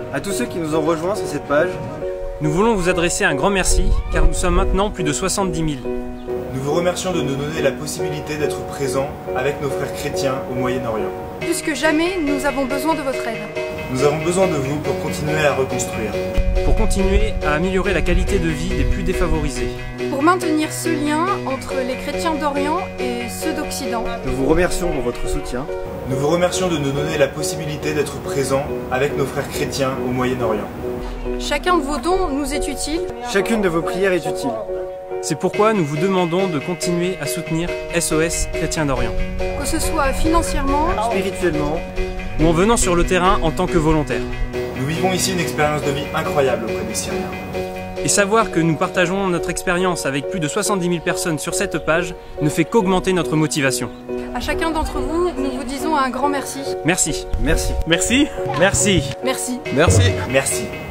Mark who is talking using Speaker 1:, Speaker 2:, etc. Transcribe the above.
Speaker 1: À tous ceux qui nous ont rejoints sur cette page,
Speaker 2: nous voulons vous adresser un grand merci, car nous sommes maintenant plus de 70 000.
Speaker 3: Nous vous remercions de nous donner la possibilité d'être présents avec nos frères chrétiens au Moyen-Orient.
Speaker 4: Plus que jamais, nous avons besoin de votre aide.
Speaker 3: Nous avons besoin de vous pour continuer à reconstruire.
Speaker 2: Pour continuer à améliorer la qualité de vie des plus défavorisés.
Speaker 4: Pour maintenir ce lien entre les chrétiens d'Orient et ceux d'Occident.
Speaker 1: Nous vous remercions pour votre soutien.
Speaker 3: Nous vous remercions de nous donner la possibilité d'être présents avec nos frères chrétiens au Moyen-Orient.
Speaker 4: Chacun de vos dons nous est utile.
Speaker 1: Chacune de vos prières est utile.
Speaker 2: C'est pourquoi nous vous demandons de continuer à soutenir SOS Chrétiens d'Orient.
Speaker 4: Que ce soit financièrement,
Speaker 1: spirituellement,
Speaker 2: ou en venant sur le terrain en tant que volontaire.
Speaker 3: Nous vivons ici une expérience de vie incroyable auprès des Syriens.
Speaker 2: Et savoir que nous partageons notre expérience avec plus de 70 000 personnes sur cette page ne fait qu'augmenter notre motivation.
Speaker 4: À chacun d'entre vous, nous vous disons un grand merci.
Speaker 2: Merci.
Speaker 1: Merci.
Speaker 2: Merci. Merci.
Speaker 4: Merci.
Speaker 1: Merci.
Speaker 3: Merci.